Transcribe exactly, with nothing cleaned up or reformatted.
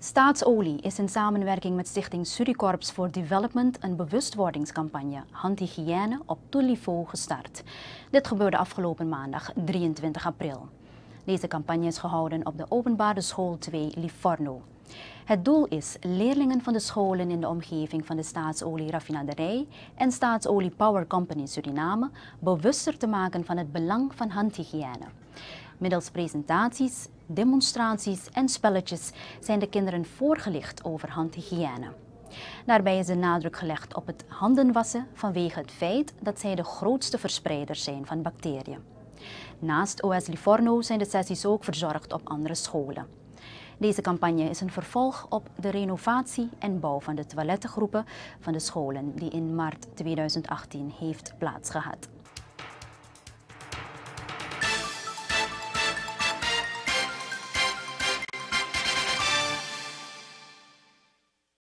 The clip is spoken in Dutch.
Staatsolie is in samenwerking met Stichting Surikorps for Development een bewustwordingscampagne handhygiëne op Toeliveau gestart. Dit gebeurde afgelopen maandag drieëntwintig april. Deze campagne is gehouden op de openbare school twee Livorno. Het doel is leerlingen van de scholen in de omgeving van de Staatsolie-raffinaderij en Staatsolie Power Company Suriname bewuster te maken van het belang van handhygiëne. Middels presentaties, demonstraties en spelletjes zijn de kinderen voorgelicht over handhygiëne. Daarbij is de nadruk gelegd op het handen wassen vanwege het feit dat zij de grootste verspreiders zijn van bacteriën. Naast O S Livorno zijn de sessies ook verzorgd op andere scholen. Deze campagne is een vervolg op de renovatie en bouw van de toilettengroepen van de scholen die in maart tweeduizend achttien heeft plaatsgehad.